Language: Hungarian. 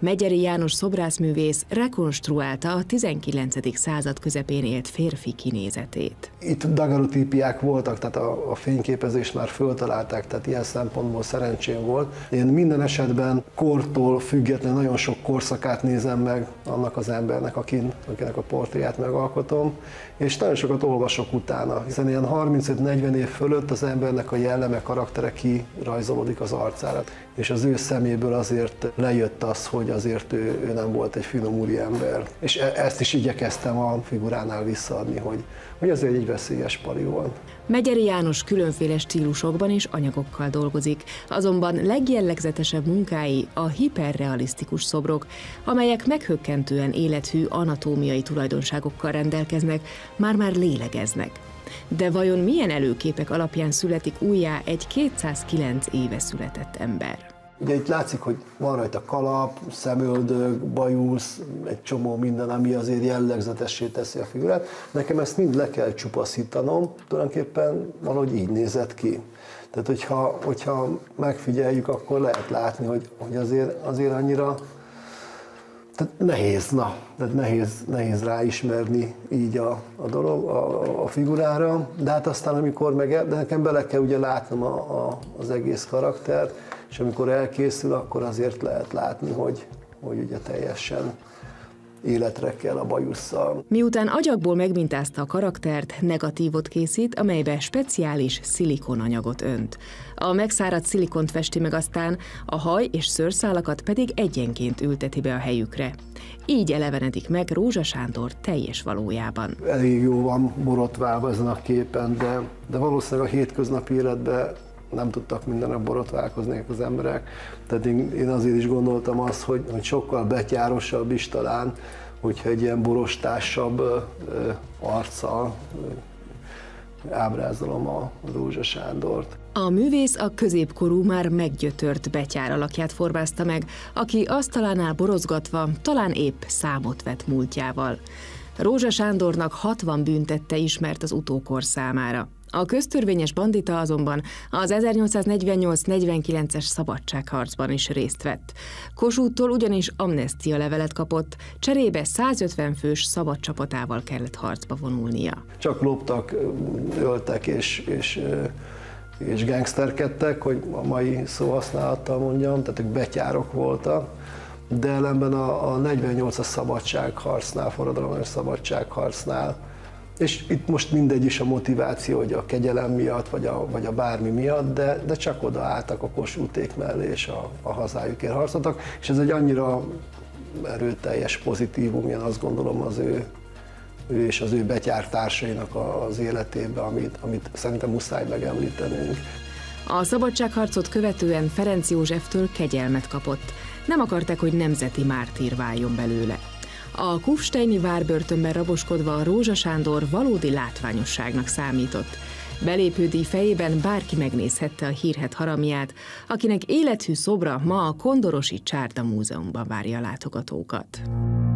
Megyeri János szobrászművész rekonstruálta a 19. század közepén élt férfi kinézetét. Itt daguerreotípiák voltak, tehát a fényképezést már föltalálták, tehát ilyen szempontból szerencsém volt. Én minden esetben kortól függetlenül nagyon sok korszakát nézem meg annak az embernek, akinek a portréját megalkotom, és nagyon sokat olvasok utána, hiszen ilyen 35-40 év fölött az embernek a jelleme, karaktere kirajzolódik az arcára, és az ő szeméből azért lejött az, hogy azért ő nem volt egy finom úriember. És ezt is igyekeztem a figuránál visszaadni, hogy azért egy veszélyes pali volt. Megyeri János különféle stílusokban és anyagokkal dolgozik, azonban legjellegzetesebb munkái a hiperrealisztikus szobrok, amelyek meghökkentően élethű anatómiai tulajdonságokkal rendelkeznek, már-már lélegeznek. De vajon milyen előképek alapján születik újjá egy 209 éve született ember? Ugye itt látszik, hogy van rajta kalap, szemöldök, bajusz, egy csomó minden, ami azért jellegzetessé teszi a figurát. Nekem ezt mind le kell csupaszítanom, tulajdonképpen valahogy így nézett ki. Tehát hogyha megfigyeljük, akkor lehet látni, hogy azért annyira tehát nehéz ráismerni így a dolog, a figurára, de hát aztán de nekem bele kell ugye látnom az egész karaktert, és amikor elkészül, akkor azért lehet látni, hogy ugye teljesen életre kell a bajusszal. Miután agyagból megmintázta a karaktert, negatívot készít, amelybe speciális szilikonanyagot önt. A megszáradt szilikont festi meg, aztán a haj és szőrszálakat pedig egyenként ülteti be a helyükre. Így elevenedik meg Rózsa Sándor teljes valójában. Elég jó van borotválva ezen a képen, de valószínűleg a hétköznapi életben nem tudtak mindenre borotválkozni az emberek. Tehát én azért is gondoltam azt, hogy sokkal betyárosabb is talán, hogyha egy ilyen borostásabb arccal ábrázolom a Rózsa Sándort. A művész a középkorú, már meggyötört betyár alakját formázta meg, aki asztalánál borozgatva talán épp számot vett múltjával. Rózsa Sándornak 60 büntette ismert az utókor számára. A köztörvényes bandita azonban az 1848-49-es szabadságharcban is részt vett. Kossuth-tól ugyanis amnesztia levelet kapott, cserébe 150 fős szabad csapatával kellett harcba vonulnia. Csak loptak, öltek és gangsterkedtek, hogy a mai szóhasználattal mondjam, tehát ők betyárok voltak, de ellenben a 48-as szabadságharcnál, forradalomos szabadságharcnál, és itt most mindegy is a motiváció, hogy a kegyelem miatt, vagy a bármi miatt, de csak odaálltak a Kossuthték mellé, és a hazájukért harcoltak, és ez egy annyira erőteljes pozitívum, én azt gondolom az ő és az ő betyártársainak az életében, amit szerintem muszáj megemlítenünk. A szabadságharcot követően Ferenc Józseftől kegyelmet kapott. Nem akarták, hogy nemzeti mártír váljon belőle. A kufsteini várbörtönben raboskodva a Rózsa Sándor valódi látványosságnak számított. Belépődíj fejében bárki megnézhette a hírhedt haramját, akinek élethű szobra ma a Kondorosi Csárda Múzeumban várja a látogatókat.